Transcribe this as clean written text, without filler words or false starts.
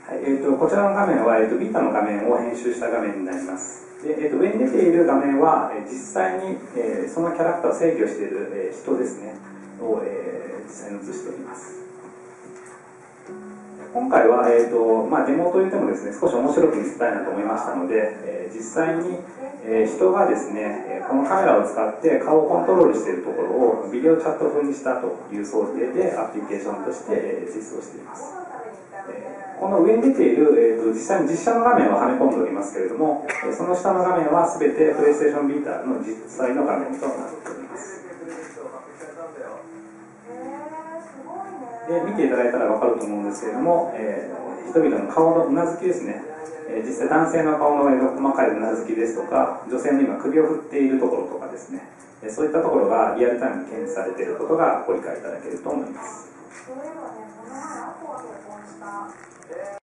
はい、こちらの画面は、ビータの画面を編集した画面になります。で上に出ている画面は、実際に、そのキャラクターを制御している、人ですね、を、実際に映しております。今回は、デモといってもですね、少し面白く見せたいなと思いましたので、実際に、人がですね、このカメラを使って顔をコントロールしているところをビデオチャット風にしたという想定でアプリケーションとして実装しています。この上に出ている、実際に実写の画面をはめ込んでおりますけれども、その下の画面は全てプレイステーションビータの実際の画面となっております。で見ていただいたら分かると思うんですけれども、人々の顔のうなずきですね、実際男性の顔の細かいうなずきですとか、女性の今首を振っているところとかですね、そういったところがリアルタイムに検知されていることがご理解いただけると思います。